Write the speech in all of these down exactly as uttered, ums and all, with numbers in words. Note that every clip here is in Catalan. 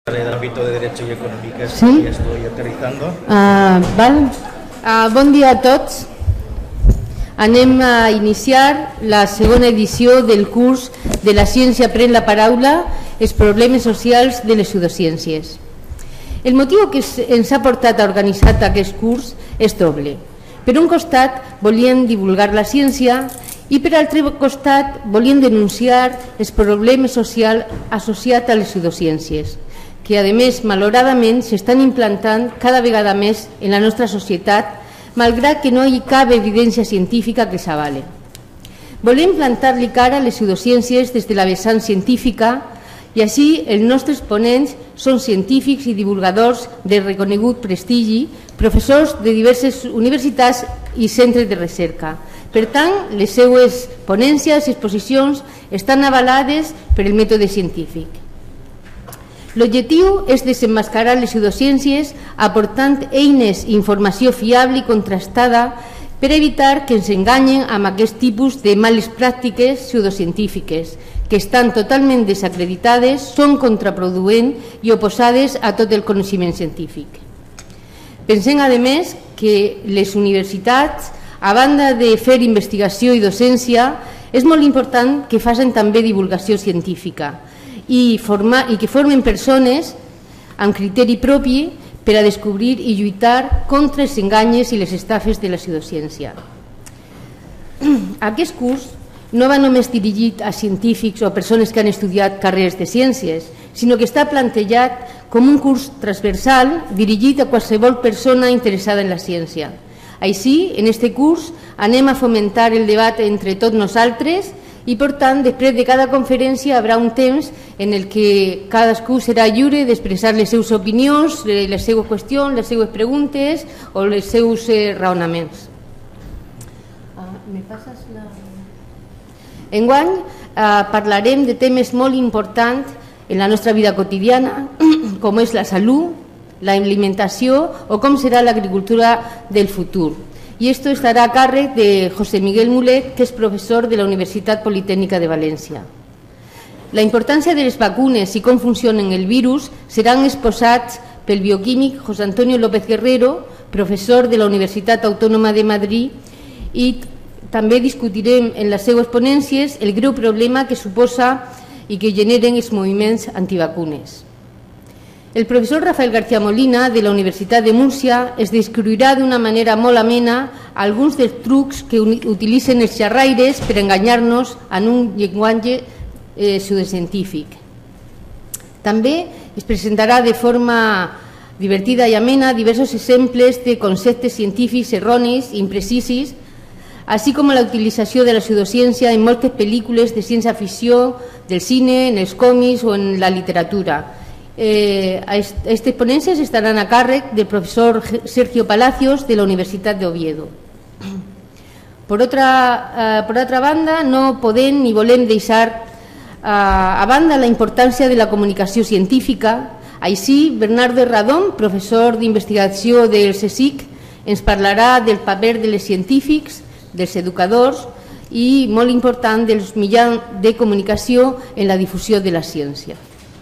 del ámbito de Derecho y Económicas. Sí? Ja estoy aterrizando. Uh, val. Uh, bon dia a tots. Anem a iniciar la segona edició del curs de la ciència pren la paraula, els problemes socials de les pseudociències. El motiu que ens ha portat a organitzar aquest curs és doble. Per un costat, volien divulgar la ciència i per altre costat, volien denunciar els problemes socials associats a les pseudociències, que a més, malauradament, s'estan implantant cada vegada més en la nostra societat, malgrat que no hi ha cap evidència científica que s'avale. Volem plantar-li cara a les pseudociències des de la vessant científica i així els nostres ponents són científics i divulgadors de reconegut prestigi, professors de diverses universitats i centres de recerca. Per tant, les seues ponències i exposicions estan avalades per el mètode científic. L'objectiu és desemmascarar les pseudociències aportant eines i informació fiable i contrastada per evitar que ens enganyen amb aquest tipus de males pràctiques pseudocientífiques que estan totalment desacreditades, són contraproduents i oposades a tot el coneixement científic. Pensem, a més, que les universitats, a banda de fer investigació i docència, és molt important que facin també divulgació científica i, formar, i que formen persones amb criteri propi per a descobrir i lluitar contra els enganyes i les estafes de la pseudociència. Aquest curs no va només dirigit a científics o a persones que han estudiat carreres de ciències, sinó que està plantejat com un curs transversal dirigit a qualsevol persona interessada en la ciència. Així, en aquest curs anem a fomentar el debat entre tots nosaltres i, per tant, després de cada conferència hi haurà un temps en el que cadascú serà lliure d'expressar les seves opinions, les seves qüestions, les seves preguntes o els seus eh, raonaments. Ah, me passes la... Enguany eh, parlarem de temes molt importants en la nostra vida quotidiana, com és la salut, l'alimentació o com serà l'agricultura del futur. I esto estarà a càrrec de José Miguel Mulet, que és professor de la Universitat Politécnica de València. La importància de les vacunes i com funcionen el virus seran exposats pel bioquímic José Antonio López Guerrero, professor de la Universitat Autònoma de Madrid, i també discutirem en les seues ponències el greu problema que suposa i que generen els moviments antivacunes. El professor Rafael García Molina, de la Universitat de Múrcia, es descriurà d'una manera molt amena alguns dels trucs que utilitzen els xerraires per enganyar-nos en un llenguatge eh, pseudocientífic. També es presentarà de forma divertida i amena diversos exemples de conceptes científics erronis i imprecisos, així com la utilització de la pseudociència en moltes pel·lícules de ciència-ficció, del cine, en els còmics o en la literatura. Eh, Aquestes ponències estaran a càrrec del professor Sergio Palacios de la Universitat de Oviedo. Por otra, eh, por otra banda, no podem ni volem deixar eh, a banda la importància de la comunicació científica. Així, Bernardo Radón, professor d'investigació del CSIC, ens parlarà del paper dels científics, dels educadors i, molt important, dels mitjans de comunicació en la difusió de la ciència.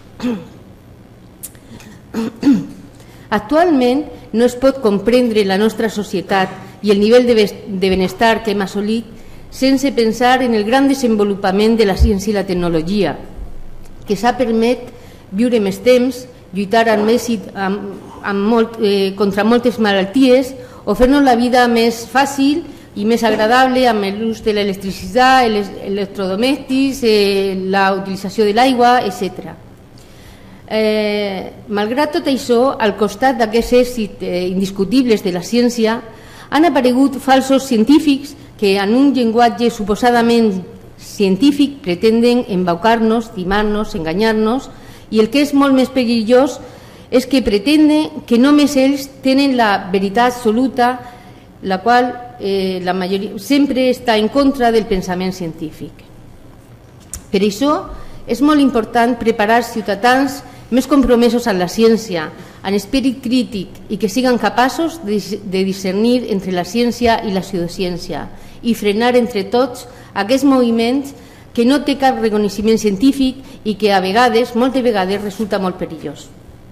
Actualment no es pot comprendre la nostra societat i el nivell de benestar que hem assolit sense pensar en el gran desenvolupament de la ciència i la tecnologia, que s'ha permet viure més temps, lluitar amb èxit amb, amb molt, eh, contra moltes malalties o fer-nos la vida més fàcil i més agradable amb l'ús de l'electricitat, els electrodomèstics, eh, la utilització de l'aigua, etcètera. Eh, malgrat tot això, al costat d'aquests èxits eh, indiscutibles de la ciència, han aparegut falsos científics que en un llenguatge suposadament científic pretenden embaucar-nos, timar-nos, enganyar-nos, i el que és molt més perillós és que pretenden que només ells tenen la veritat absoluta, la qual eh, la majoria sempre està en contra del pensament científic. Per això és molt important preparar ciutadans més compromesos amb la ciència, amb esperit crític i que siguin capaços de discernir entre la ciència i la pseudociència i frenar entre tots aquests moviments que no té cap reconeixement científic i que a vegades, moltes vegades, resulta molt perillós.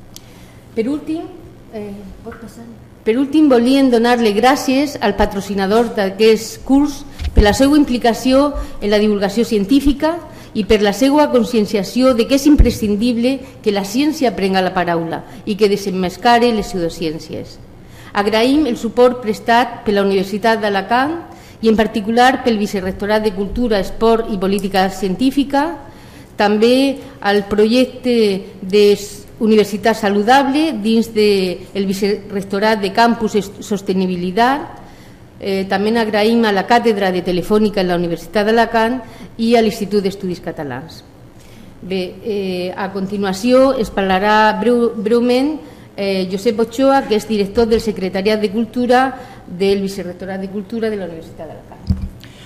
Per últim, eh, pot passar? Per últim, volíem donar-li gràcies al patrocinador d'aquest curs per la seva implicació en la divulgació científica i per la seva conscienciació de que és imprescindible que la ciència prenga la paraula i que desemmascare les pseudociències. Agraïm el suport prestat per la Universitat d'Alacant i en particular pel Vicerrectorat de Cultura, Esport i Política Científica, també al projecte de Universitat Saludable dins del Vicerrectorat de Campus i Sostenibilitat. Eh, també agraïm a la Càtedra de Telefònica en la Universitat d'Alacant i a l'Institut d'Estudis Catalans. Bé, eh, a continuació es parlarà breu, breument eh, Josep Ochoa, que és director del Secretariat de Cultura del Vicerrectorat de Cultura de la Universitat d'Alacant.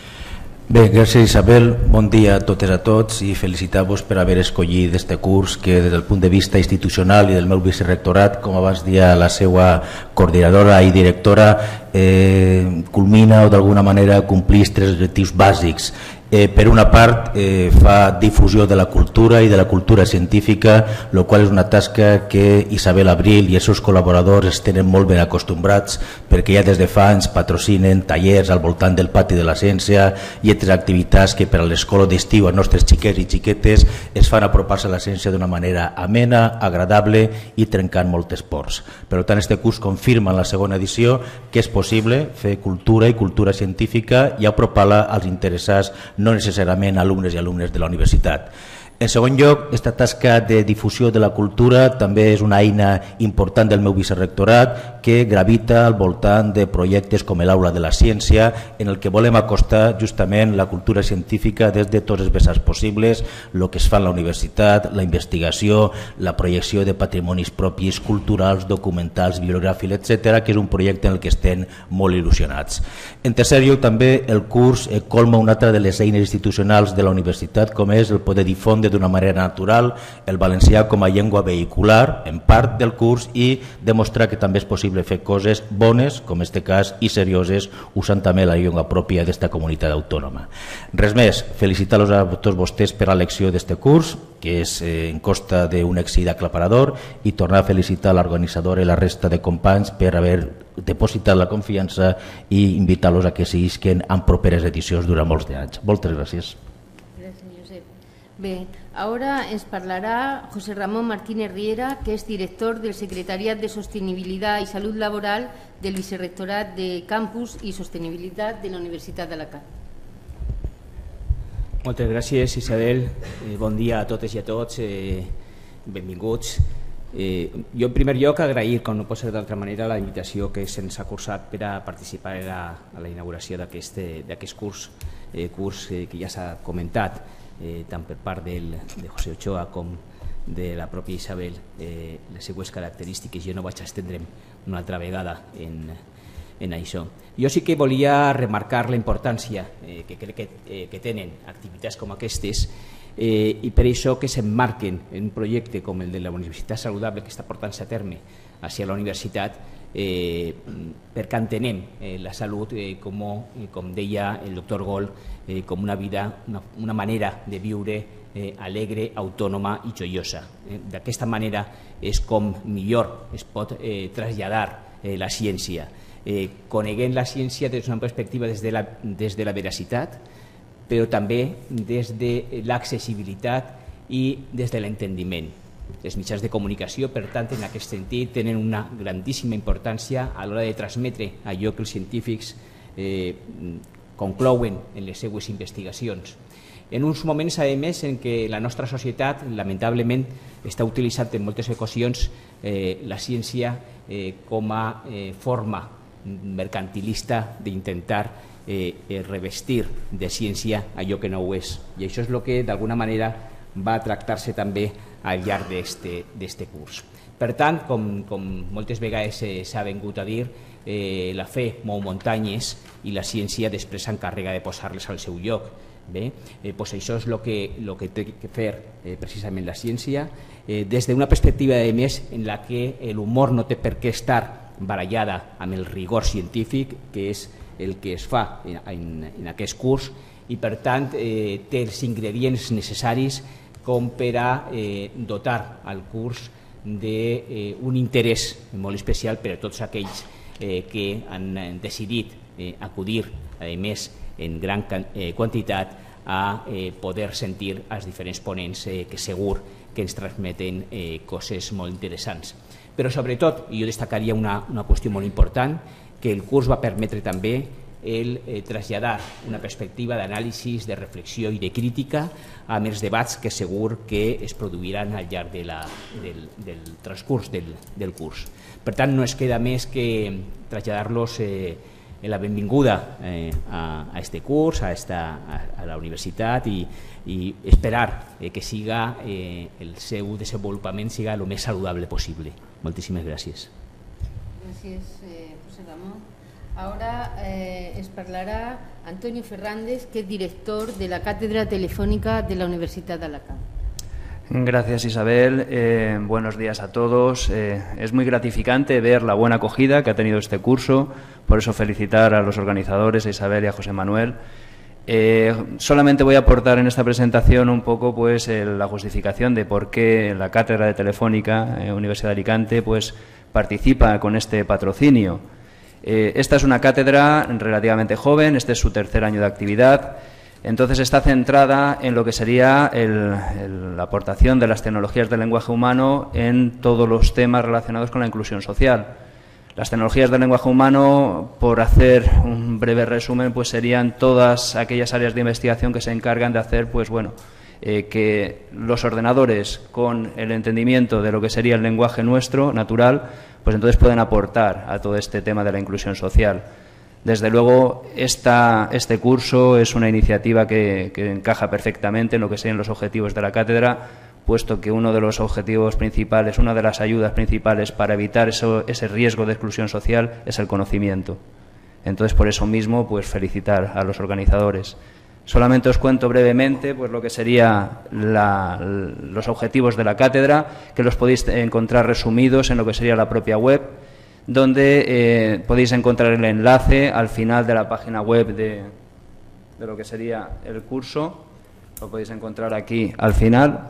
Bé, gràcies Isabel, bon dia a totes i a tots i felicitar-vos per haver escollit aquest curs que des del punt de vista institucional i del meu vicerrectorat, com abans dia la seva coordinadora i directora, eh, culmina o d'alguna manera complís tres objectius bàsics. Eh, per una part eh, fa difusió de la cultura i de la cultura científica, el qual és una tasca que Isabel Abril i els seus col·laboradors es tenen molt ben acostumbrats, perquè ja des de fa anys patrocinen tallers al voltant del pati de la ciència i altres activitats que per a l'escola d'estiu als nostres xiquets i xiquetes es fan apropar-se a la ciència d'una manera amena, agradable i trencant moltes pors. Per tant, este curs confirma en la segona edició que és possible fer cultura i cultura científica i apropar-la als interessats, no necessàriament alumnes i alumnes de la universitat. En segon lloc, aquesta tasca de difusió de la cultura també és una eina important del meu vicerrectorat que gravita al voltant de projectes com l'Aula de la Ciència, en el que volem acostar justament la cultura científica des de tots els vessants possibles, el que es fa en la universitat, la investigació, la projecció de patrimonis propis, culturals, documentals, bibliogràfics, etcètera, que és un projecte en el que estem molt il·lusionats. En tercer lloc, també el curs colma una altra de les eines institucionals de la universitat, com és el poder difondre d'una manera natural el valencià com a llengua vehicular en part del curs i demostrar que també és possible fer coses bones, com en aquest cas, i serioses, usant també la llengua pròpia d'esta comunitat autònoma. Res més, felicitar-los a tots vostès per l'elecció d'aquest curs, que és eh, en costa d'un èxit aclaparador, i tornar a felicitar l'organitzadora i la resta de companys per haver depositat la confiança i invitar-los a que siguin en properes edicions durant molts anys. Moltes gràcies. Bé, ahora ens parlarà José Ramón Martínez Riera, que és director del Secretariat de Sostenibilitat i Salut Laboral del Vicerrectorat de Campus i Sostenibilitat de la Universitat d'Alacant. Moltes gràcies, Isabel. Eh, bon dia a totes i a tots. Eh, benvinguts. Eh, jo, en primer lloc, agrair, com no pot ser d'altra manera, la invitació que se'ns ha cursat per a participar a la, a la inauguració d'aquest curs, eh, curs eh, que ja s'ha comentat. Eh, tant per part del, de José Ochoa com de la pròpia Isabel, eh, les seues característiques. Jo no vaig estendre'm una altra vegada en, en això. Jo sí que volia remarcar la importància eh, que crec que, eh, que tenen activitats com aquestes eh, i per això que s'emmarquen en un projecte com el de la Universitat Saludable que està portant-se a terme hacia la universitat, eh, perquè entenem eh, la salut eh, com, eh, com deia el doctor Gol, eh, com una vida, una, una manera de viure eh, alegre, autònoma i joiosa. Eh, D'aquesta manera és com millor es pot eh, traslladar eh, la ciència, eh, coneguent la ciència des d'una perspectiva des de la, des de la veracitat, però també des de l'accessibilitat i des de l'entendiment. Els mitjans de comunicació, per tant, en aquest sentit, tenen una grandíssima importància a l'hora de transmetre allò que els científics eh, conclouen en les seues investigacions. En uns moments, a més, en què la nostra societat, lamentablement, està utilitzant en moltes ocasions eh, la ciència eh, com a eh, forma mercantilista d'intentar eh, revestir de ciència allò que no ho és. I això és el que, d'alguna manera, va tractar-se també al llarg d'aquest curs. Per tant, com, com moltes vegades s'ha vengut a dir, eh, la fe mou muntanyes i la ciència després s'encarrega de posar-les al seu lloc. Bé, eh, doncs això és el que, lo que té que fer eh, precisament la ciència, eh, des d'una perspectiva, a més, en la que l'humor no té per què estar barallada amb el rigor científic, que és el que es fa en, en, en aquest curs, i per tant eh, té els ingredients necessaris com per a eh, dotar al curs d'un de, eh, interès molt especial per a tots aquells eh, que han decidit eh, acudir, a més, en gran eh, quantitat a eh, poder sentir els diferents ponents eh, que segur que ens transmeten eh, coses molt interessants. Però sobretot, i jo destacaria una, una qüestió molt important, que el curs va permetre també el eh, traslladar una perspectiva d'anàlisi, de reflexió i de crítica amb els debats que segur que es produiran al llarg de la, del, del transcurs del, del curs. Per tant, no es queda més que traslladar-los eh, la benvinguda eh, a, a este curs, a, esta, a, a la universitat i, i esperar eh, que siga eh, el seu desenvolupament siga el més saludable possible. Moltíssimes gràcies. Gràcies, eh, José Ramón. Ahora eh, es hablará Antonio Fernández, que es director de la Cátedra Telefónica de la Universidad de Alacant. Gracias, Isabel. Eh, buenos días a todos. Eh, es muy gratificante ver la buena acogida que ha tenido este curso, por eso felicitar a los organizadores, a Isabel y a José Manuel. Eh, solamente voy a aportar en esta presentación un poco pues, eh, la justificación de por qué la Cátedra de Telefónica, eh, Universidad de Alicante, pues, participa con este patrocinio. Eh, esta es una cátedra relativamente joven, este es su tercer año de actividad, entonces está centrada en lo que sería el, el, la aportación de las tecnologías del lenguaje humano en todos los temas relacionados con la inclusión social. Las tecnologías del lenguaje humano, por hacer un breve resumen, pues serían todas aquellas áreas de investigación que se encargan de hacer, pues bueno, eh, que los ordenadores, con el entendimiento de lo que sería el lenguaje nuestro, natural, pues entonces pueden aportar a todo este tema de la inclusión social. Desde luego, esta, este curso es una iniciativa que, que encaja perfectamente en lo que serían los objetivos de la cátedra, puesto que uno de los objetivos principales, una de las ayudas principales para evitar eso, ese riesgo de exclusión social es el conocimiento. Entonces, por eso mismo, pues felicitar a los organizadores. Solamente os cuento brevemente pues, lo que serían los objetivos de la cátedra, que los podéis encontrar resumidos en lo que sería la propia web, donde eh, podéis encontrar el enlace al final de la página web de, de lo que sería el curso. Lo podéis encontrar aquí al final.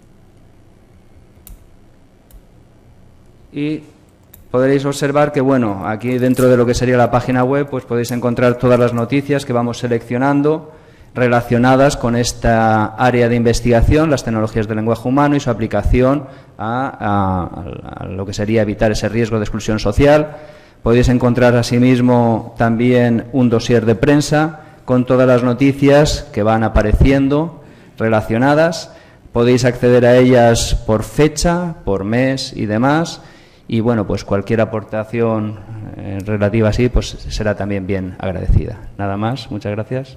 Y podréis observar que, bueno, aquí dentro de lo que sería la página web, pues podéis encontrar todas las noticias que vamos seleccionando relacionadas con esta área de investigación, las tecnologías del lenguaje humano y su aplicación a, a, a lo que sería evitar ese riesgo de exclusión social. Podéis encontrar asimismo también un dossier de prensa con todas las noticias que van apareciendo relacionadas. Podéis acceder a ellas por fecha, por mes y demás. Y bueno, pues cualquier aportación eh, relativa así pues será también bien agradecida. Nada más, muchas gracias.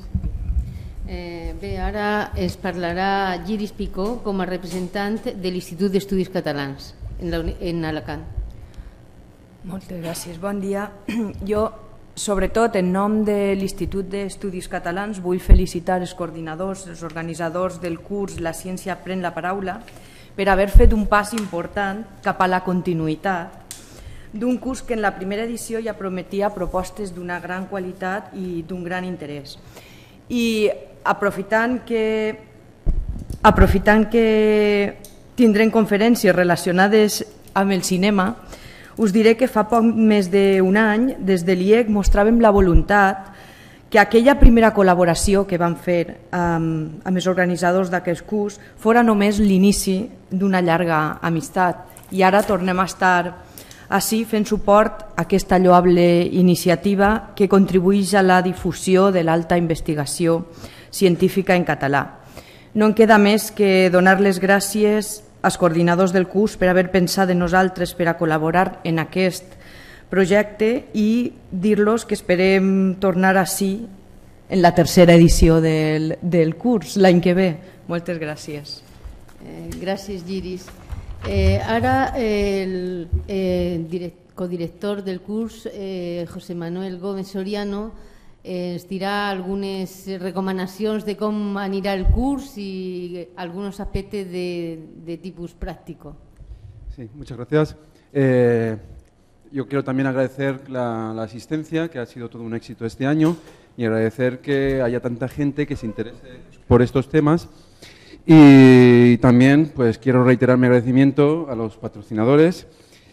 Eh, bé, ara es parlarà Giris Picó com a representant de l'Institut d'Estudis Catalans en, la, en Alacant. Moltes gràcies, bon dia. Jo, sobretot en nom de l'Institut d'Estudis Catalans, vull felicitar els coordinadors, els organitzadors del curs La ciència pren la paraula per haver fet un pas important cap a la continuïtat d'un curs que en la primera edició ja prometia propostes d'una gran qualitat i d'un gran interès. I aprofitant que, aprofitant que tindrem conferències relacionades amb el cinema, us diré que fa poc més d'un any, des de l'I E C, mostràvem la voluntat que aquella primera col·laboració que vam fer amb, amb els organitzadors d'aquest curs fora només l'inici d'una llarga amistat. I ara tornem a estar així fent suport a aquesta lloable iniciativa que contribueix a la difusió de l'alta investigació científica en català. No em queda més que donar les gràcies als coordinadors del curs per haver pensat en nosaltres per a col·laborar en aquest projecte i dir-los que esperem tornar així en la tercera edició del, del curs l'any que ve. Moltes gràcies. Eh, gràcies, Giris. Eh, ara el eh, direct, codirector del curs, eh, José Manuel Gómez Soriano, eh, ens dirà algunes recomanacions de com anirà el curs y algunos aspectos de, de tipus práctico. Sí, muchas gracias. Eh, yo quiero también agradecer la, la asistencia, que ha sido todo un éxito este año, y agradecer que haya tanta gente que se interese por estos temas. Y también pues quiero reiterar mi agradecimiento a los patrocinadores.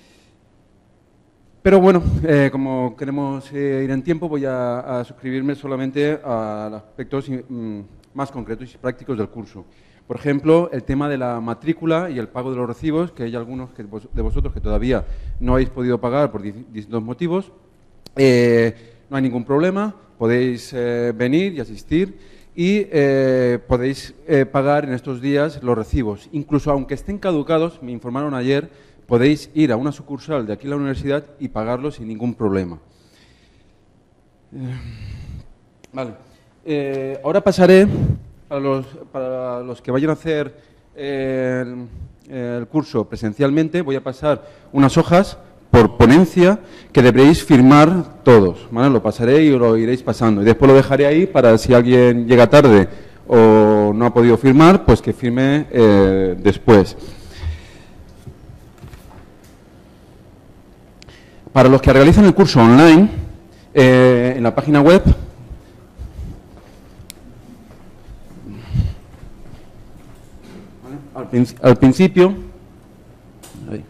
Pero bueno, eh, como queremos eh, ir en tiempo, voy a, a suscribirme solamente a los aspectos mm, más concretos y prácticos del curso. Por ejemplo, el tema de la matrícula y el pago de los recibos, que hay algunos que vos, de vosotros que todavía no habéis podido pagar por distintos motivos. Eh, no hay ningún problema, podéis eh, venir y asistir. Y eh, podéis eh, pagar en estos días los recibos. Incluso aunque estén caducados, me informaron ayer, podéis ir a una sucursal de aquí a la universidad y pagarlos sin ningún problema. Eh, vale. Eh, ahora pasaré, para los, para los que vayan a hacer eh, el, el curso presencialmente, voy a pasar unas hojas por ponencia que deberéis firmar todos, ¿vale? Lo pasaré y lo iréis pasando. Y después lo dejaré ahí para si alguien llega tarde o no ha podido firmar, pues que firme eh, después. Para los que realizan el curso online, eh, en la página web, ¿vale? al, princi al principio, ahí.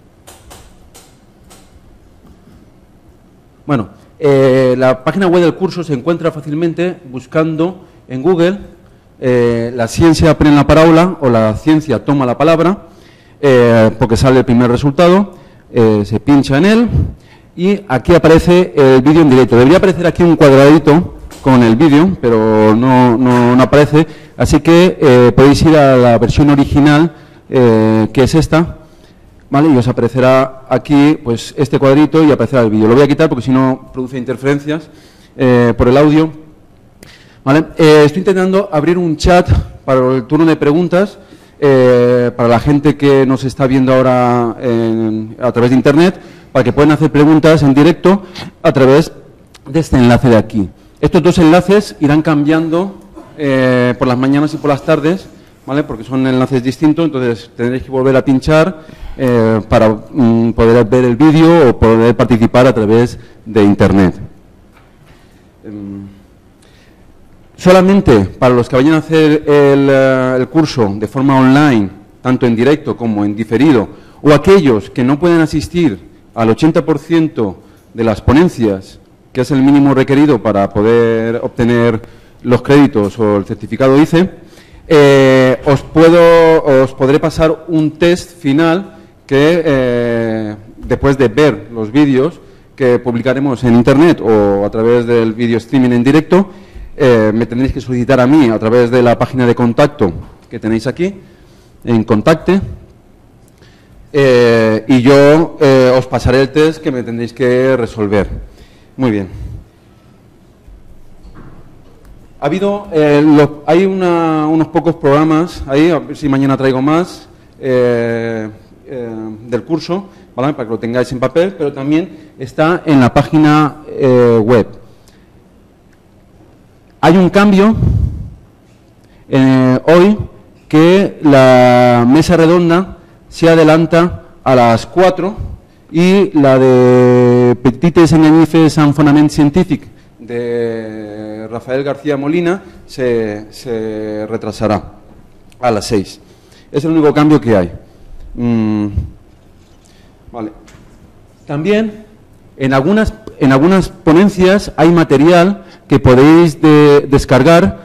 Bueno, eh, la página web del curso se encuentra fácilmente buscando en Google eh, la ciencia pren la paraula o la ciencia toma la palabra, eh, porque sale el primer resultado, eh, se pincha en él y aquí aparece el vídeo en directo. Debería aparecer aquí un cuadradito con el vídeo, pero no, no, no aparece, así que eh, podéis ir a la versión original, eh, que es esta. ¿Vale? Y os aparecerá aquí pues este cuadrito y aparecerá el vídeo. Lo voy a quitar porque si no produce interferencias eh, por el audio. ¿Vale? Eh, estoy intentando abrir un chat para el turno de preguntas eh, para la gente que nos está viendo ahora en, a través de internet, para que puedan hacer preguntas en directo a través de este enlace de aquí. Estos dos enlaces irán cambiando eh, por las mañanas y por las tardes, ¿vale? Porque son enlaces distintos, entonces tendréis que volver a pinchar eh, para mm, poder ver el vídeo o poder participar a través de internet. Um, solamente para los que vayan a hacer el, uh, el curso de forma online, tanto en directo como en diferido, o aquellos que no pueden asistir al ochenta por ciento de las ponencias, que es el mínimo requerido para poder obtener los créditos o el certificado I C E, Eh, os puedo, os podré pasar un test final que eh, después de ver los vídeos que publicaremos en internet o a través del vídeo streaming en directo, eh, me tendréis que solicitar a mí a través de la página de contacto que tenéis aquí, en Contacte, eh, y yo eh, os pasaré el test que me tendréis que resolver. Muy bien. Ha habido, eh, lo, hay una, unos pocos programas ahí, a ver si mañana traigo más, eh, eh, del curso, ¿vale? Para que lo tengáis en papel, pero también está en la página eh, web. Hay un cambio eh, hoy, que la mesa redonda se adelanta a las cuatro y la de Petites engañifes en fonament científic de Rafael García Molina se, se retrasará a las seis. Es el único cambio que hay. Mm, vale. También en algunas, en algunas ponencias hay material que podéis de, descargar.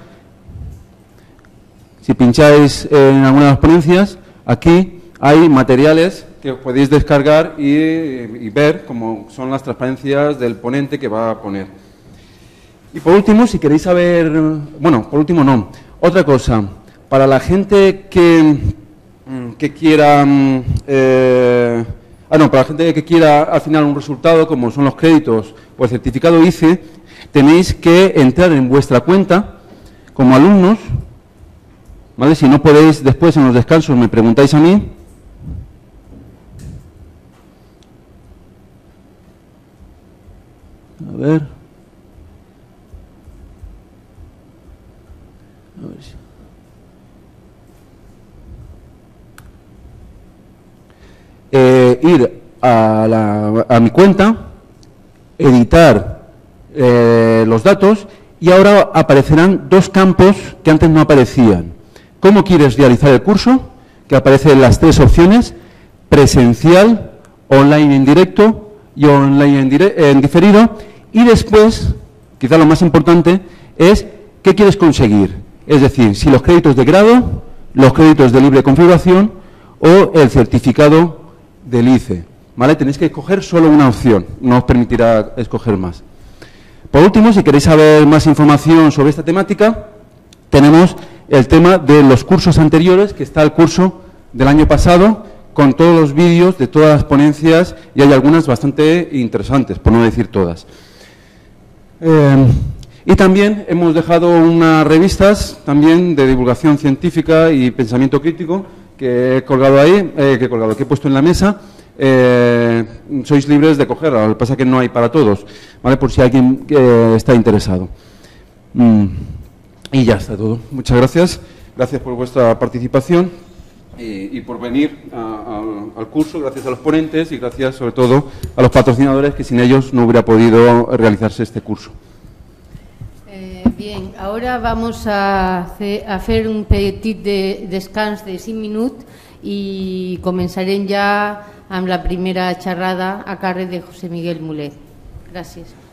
Si pincháis en algunas de las ponencias, aquí hay materiales que os podéis descargar y, y ver cómo son las transparencias del ponente que va a poner. Y por último, si queréis saber, bueno, por último no, otra cosa, para la gente que, que quiera, eh, ah no, para la gente que quiera al final un resultado, como son los créditos o el certificado I C E, tenéis que entrar en vuestra cuenta como alumnos, ¿vale? Si no podéis, después en los descansos me preguntáis a mí. A ver. A ver si. Eh, ir a, la, a mi cuenta, editar eh, los datos y ahora aparecerán dos campos que antes no aparecían. cómo quieres realizar el curso, que aparecen las tres opciones: presencial, online en directo y online en, dire en diferido. Y después, quizá lo más importante, es qué quieres conseguir. Es decir, si los créditos de grado, los créditos de libre configuración o el certificado del I C E. ¿Vale? Tenéis que escoger solo una opción, no os permitirá escoger más. Por último, si queréis saber más información sobre esta temática, tenemos el tema de los cursos anteriores, que está el curso del año pasado, con todos los vídeos de todas las ponencias, y hay algunas bastante interesantes, por no decir todas. Eh, y también hemos dejado unas revistas también de divulgación científica y pensamiento crítico, que he colgado ahí, eh, que he colgado, que he puesto en la mesa. Eh, sois libres de cogerla, lo que pasa es que no hay para todos, ¿vale? Por si alguien eh, está interesado. Mm. Y ya está todo. Muchas gracias. Gracias por vuestra participación y, y por venir a, a, al curso. Gracias a los ponentes y gracias sobre todo a los patrocinadores, que sin ellos no hubiera podido realizarse este curso. Eh, bien, ahora vamos a hacer, a hacer un petit de, descans de cinc minuts i començarem ja amb la primera xerrada a càrrec de José Miguel Mulet. Gràcies.